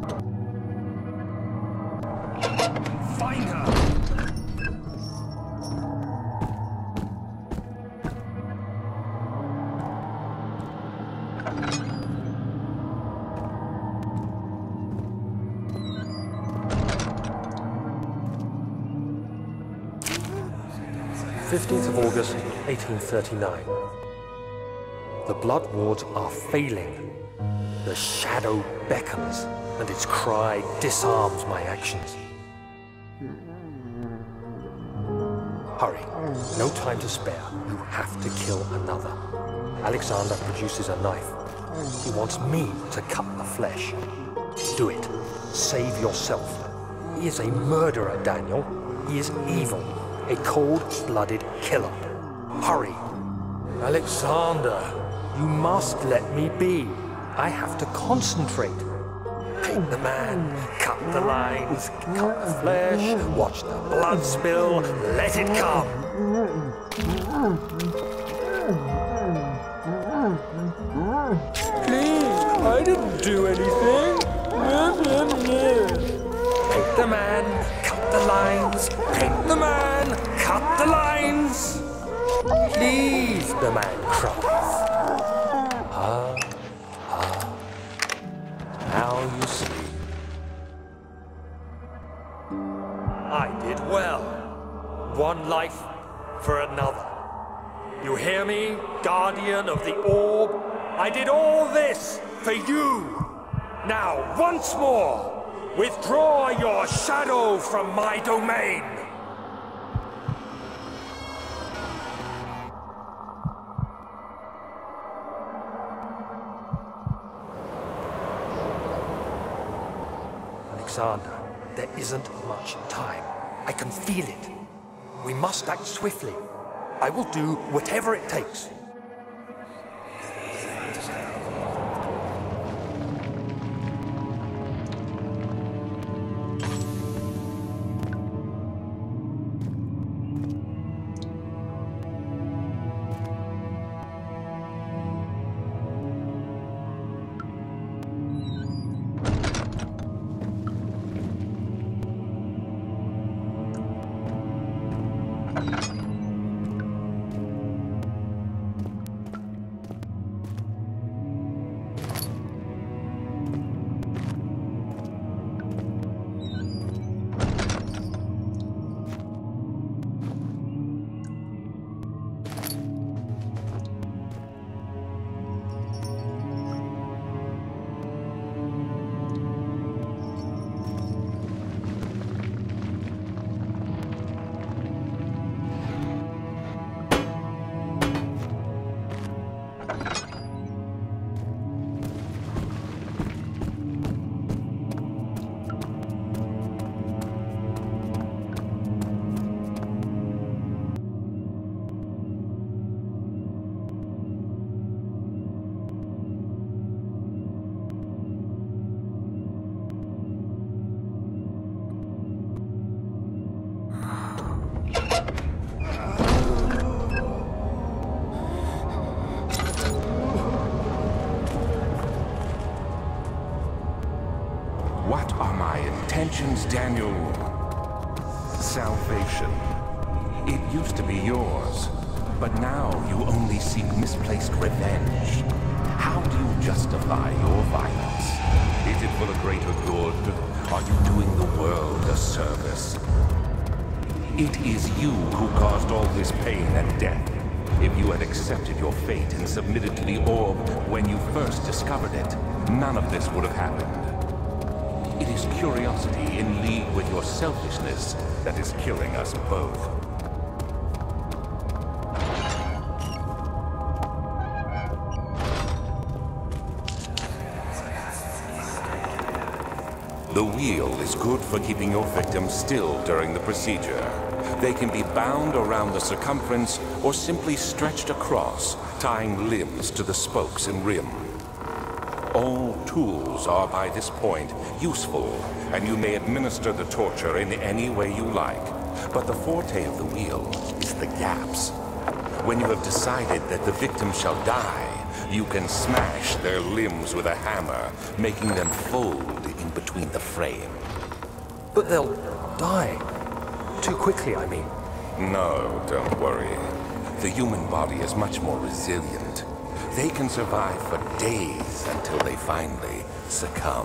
Find her! 15th of August, 1839. The blood wards are failing. The shadow beckons, and its cry disarms my actions. Hurry, no time to spare. You have to kill another. Alexander produces a knife. He wants me to cut the flesh. Do it. Save yourself. He is a murderer, Daniel. He is evil. A cold-blooded killer. Hurry. Alexander, you must let me be. I have to concentrate. Paint the man, cut the lines, cut the flesh, watch the blood spill, let it come. Please, I didn't do anything. Paint the man, cut the lines, paint the man, cut the lines. Please, the man cries. Now you see. I did well. One life for another. You hear me, guardian of the orb? I did all this for you. Now, once more, withdraw your shadow from my domain. Alexander, there isn't much time. I can feel it. We must act swiftly. I will do whatever it takes. What are my intentions, Daniel? Salvation. It used to be yours, but now you only seek misplaced revenge. How do you justify your violence? Is it for the greater good? Are you doing the world a service? It is you who caused all this pain and death. If you had accepted your fate and submitted to the orb when you first discovered it, none of this would have happened. It is curiosity in league with your selfishness that is killing us both. The wheel is good for keeping your victims still during the procedure. They can be bound around the circumference or simply stretched across, tying limbs to the spokes and rim. All tools are by this point useful, and you may administer the torture in any way you like. But the forte of the wheel is the gaps. When you have decided that the victim shall die, You can smash their limbs with a hammer, making them fold in between the frame. But they'll die. Too quickly, I mean. No, don't worry. The human body is much more resilient. They can survive for days until they finally succumb.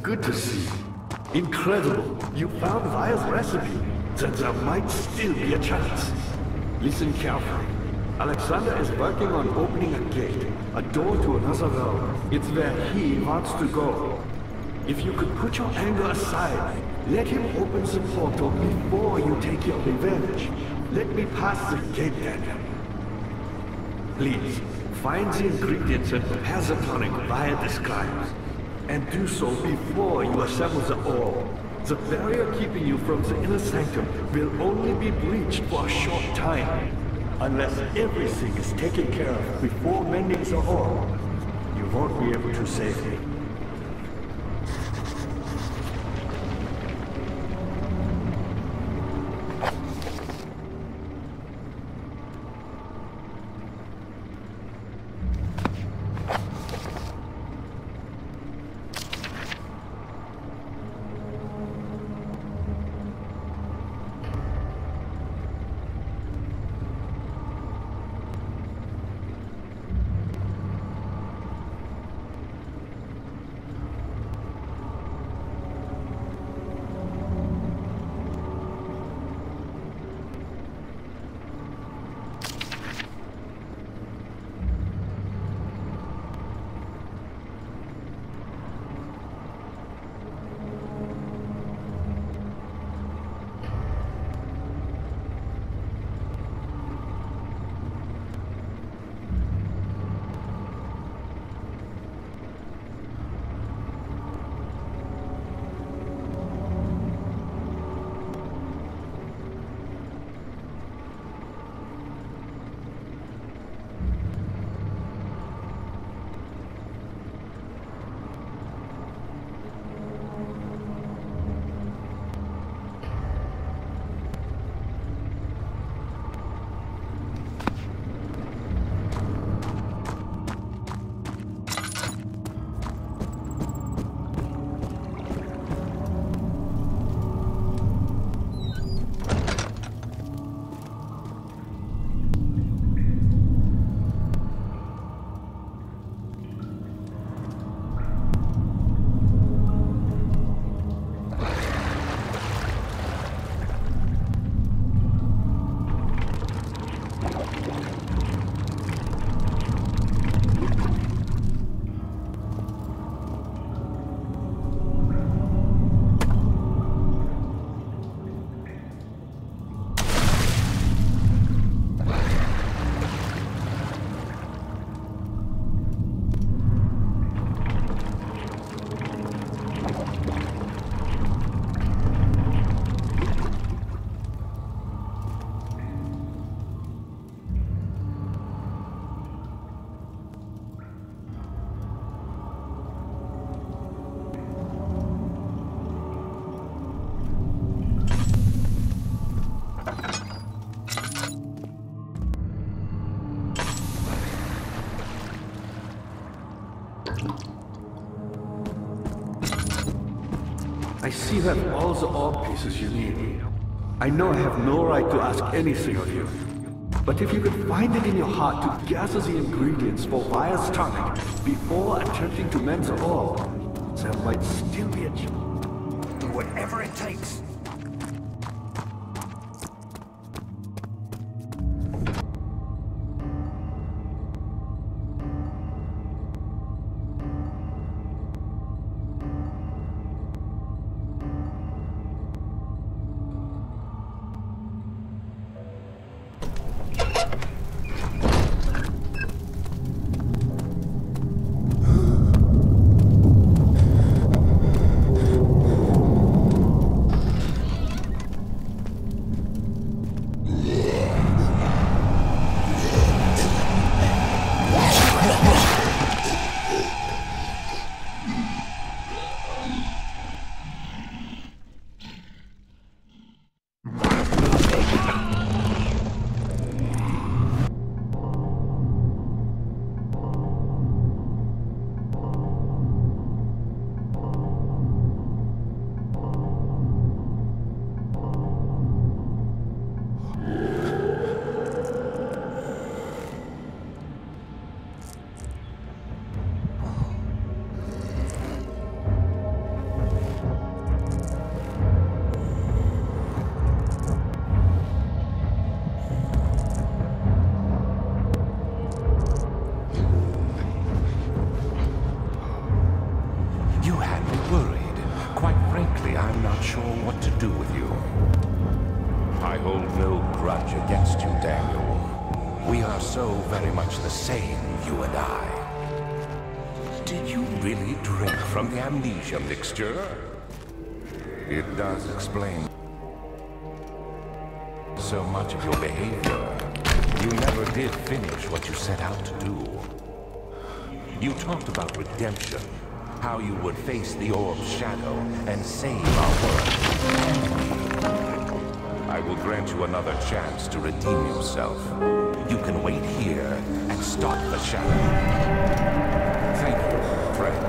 Good to see you. Incredible. You found Vaya's recipe. Then there might still be a chance. Listen carefully. Alexander is working on opening a gate, a door to another realm. It's where he wants to go. If you could put your anger aside, let him open the portal before you take your revenge. Let me pass the gate then. Please, find the ingredients and prepare the tonic Vaya describes. And do so before you assemble the orb. The barrier keeping you from the inner sanctum will only be breached for a short time. Unless everything is taken care of before mending the orb, you won't be able to save me. I see you have all the orb pieces you need. I know I have no right to ask anything of you. But if you could find it in your heart to gather the ingredients for Vaya's tonic before attempting to mend the orb, there might still be a chance. Do whatever it takes. hold no grudge against you, Daniel. We are so very much the same, you and I. Did you really drink from the Amnesia mixture? It does explain so much of your behavior. You never did finish what you set out to do. You talked about redemption, how you would face the orb's shadow and save our world. I will grant you another chance to redeem yourself. You can wait here and stop the shadow. Thank you, friend.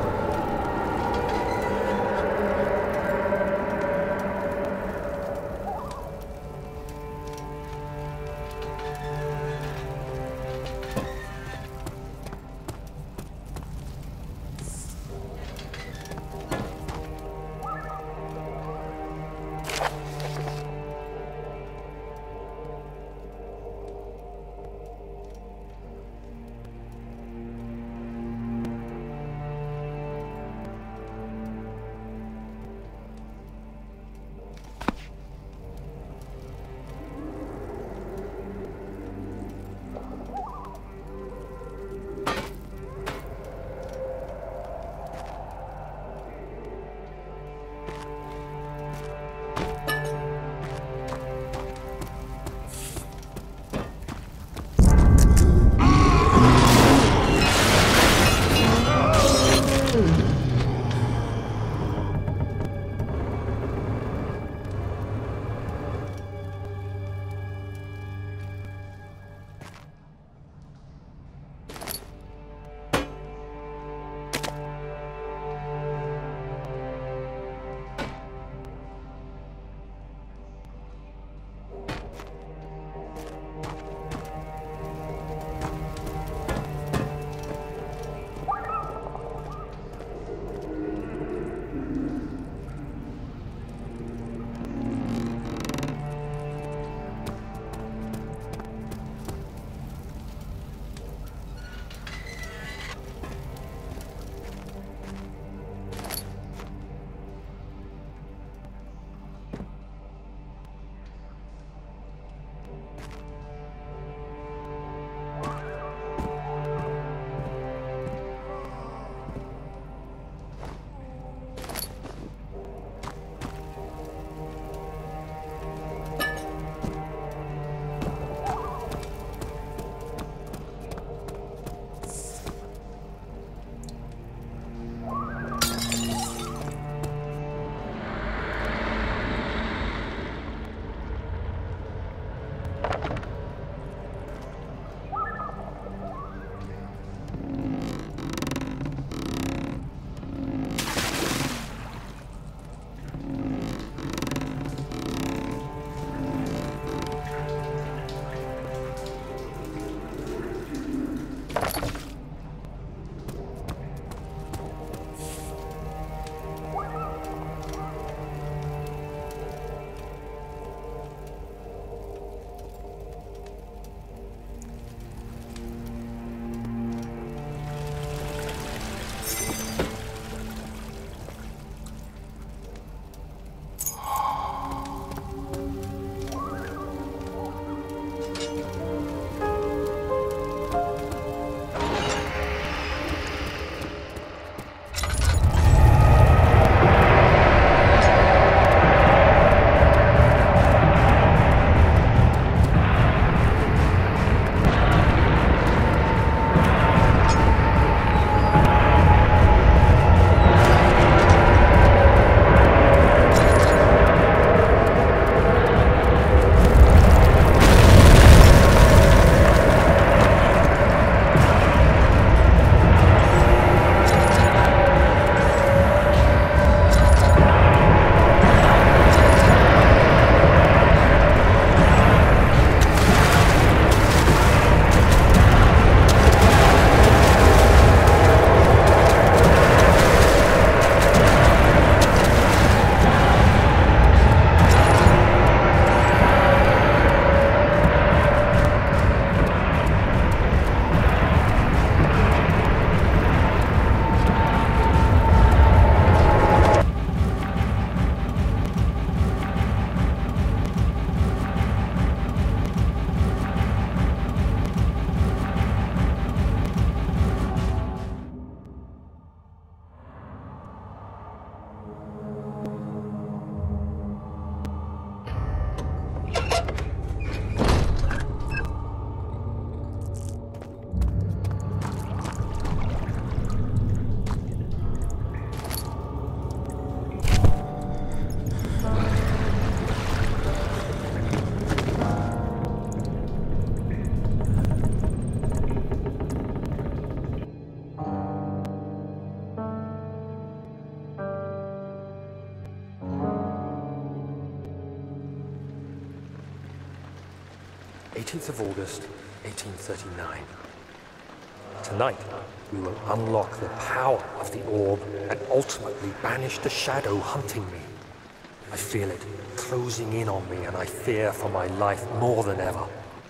18th of August, 1839. Tonight, we will unlock the power of the orb and ultimately banish the shadow hunting me. I feel it closing in on me, and I fear for my life more than ever.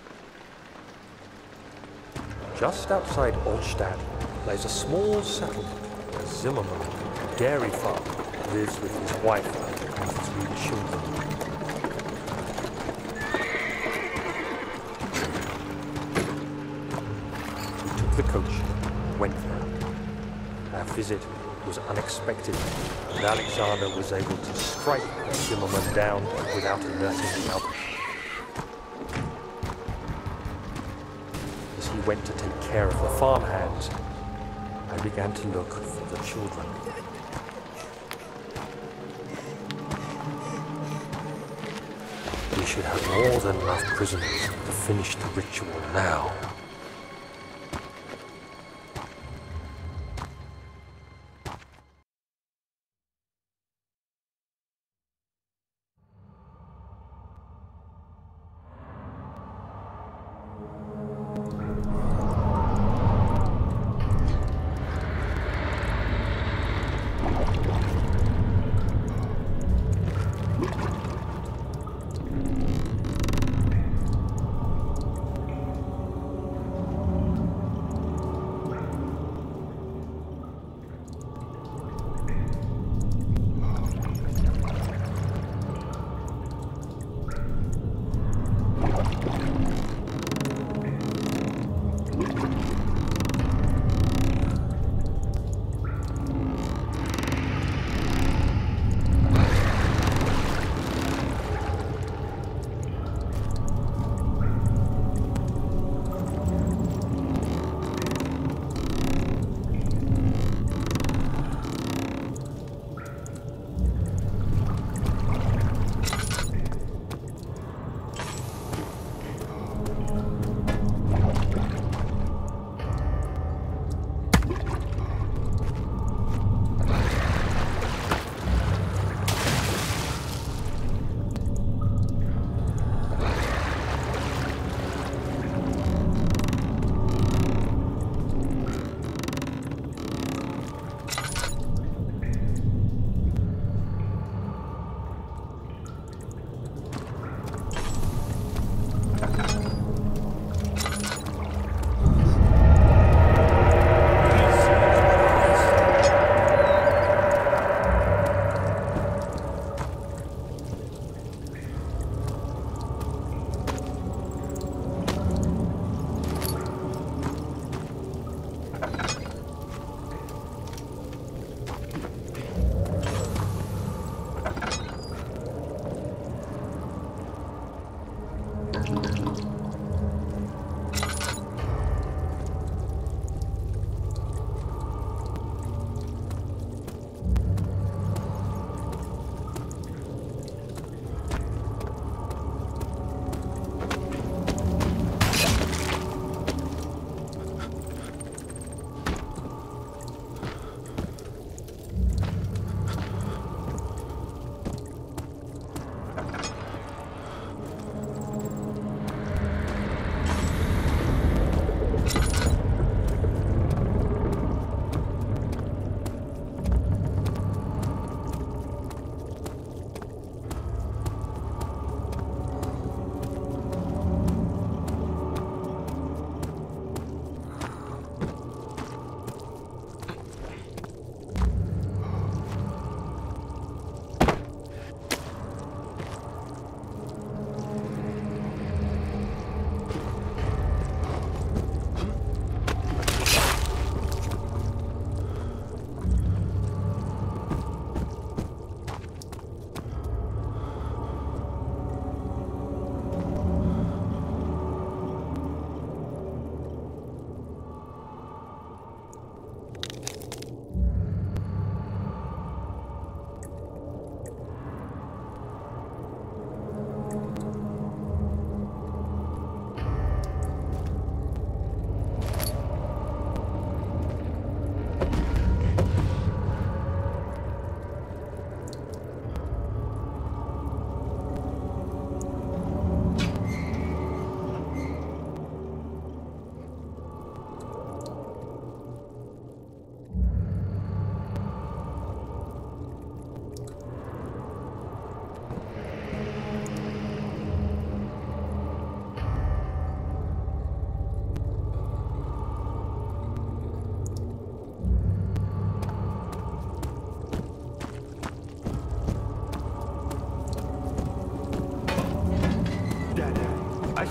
Just outside Altstadt lays a small settlement where Zimmerman, a dairy farmer, lives with his wife and 3 children. We took the coach and went there. Our visit was unexpected, and Alexander was able to strike Zimmerman down without alerting the others. As he went to take care of the farmhands, I began to look for the children. We should have more than enough prisoners to finish the ritual now.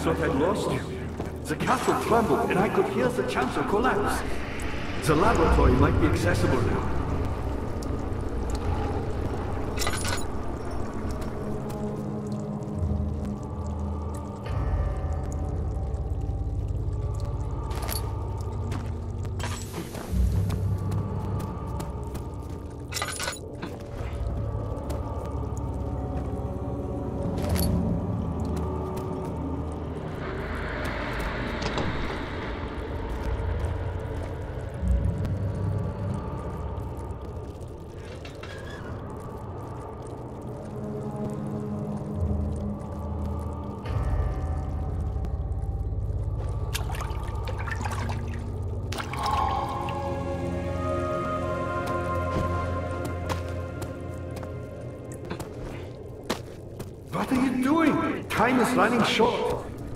thought I'd lost you. The castle trembled and I could hear the chancel collapse. The laboratory might be accessible now. What are you doing? Time is running short.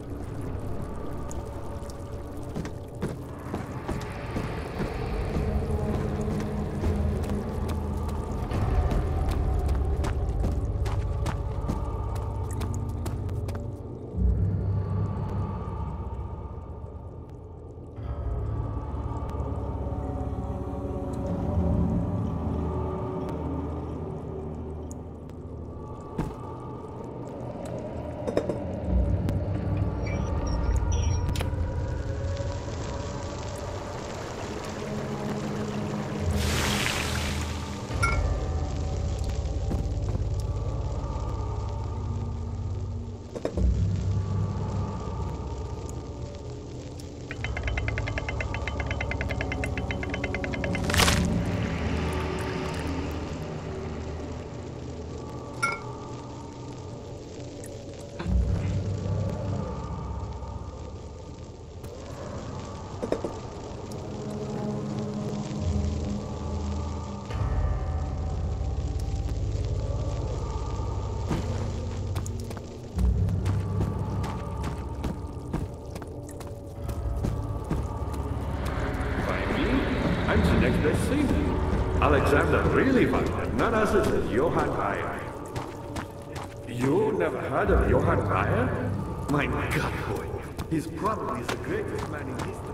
I'm the next best thing. Alexander really wanted none other than Johann Bayer. You never heard of Johann Bayer? My God, boy. He's probably the greatest man in history.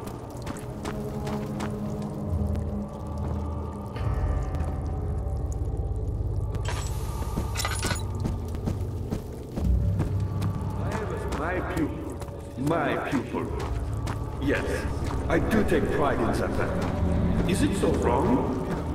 Bayer was my pupil. My pupil. Yes, I do take pride in that. Is it so wrong?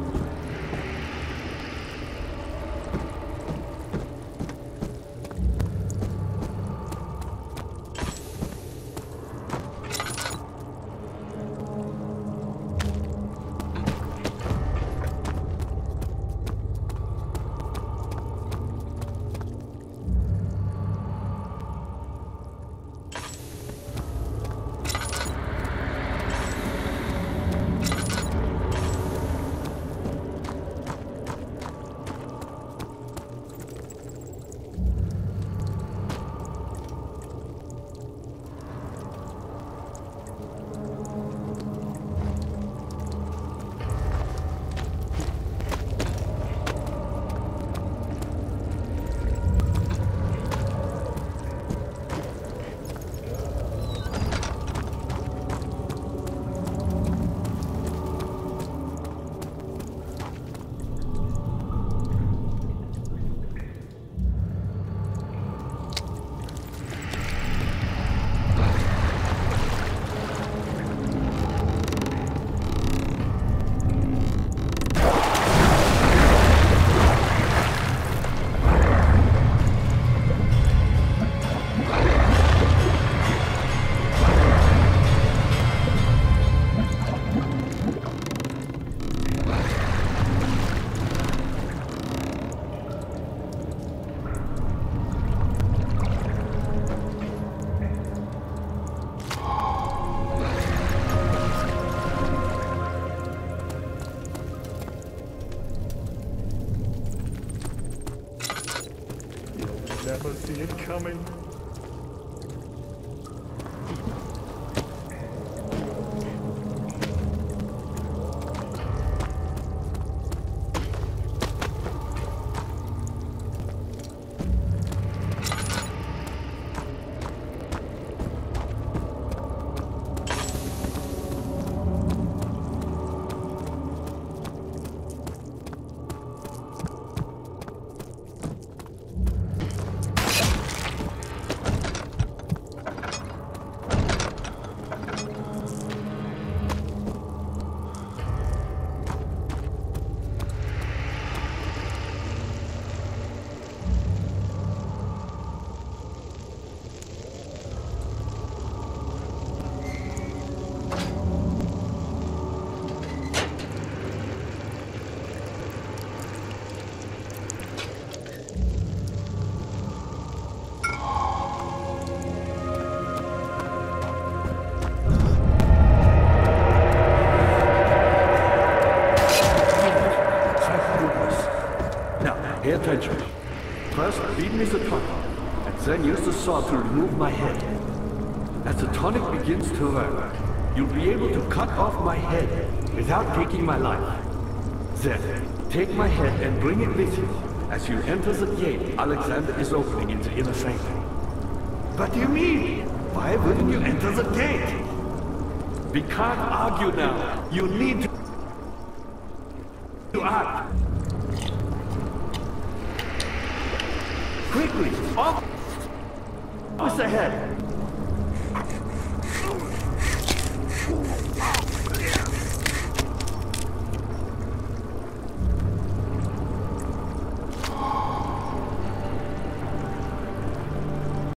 Never see it coming. attention. First, feed me the tonic, and then use the saw to remove my head. As the tonic begins to work, you'll be able to cut off my head without taking my life. Then, take my head and bring it with you as you enter the gate Alexander is opening in the inner sanctum. What do you mean? Why wouldn't you enter the gate? We can't argue now. You need to act. Quickly, off with the head.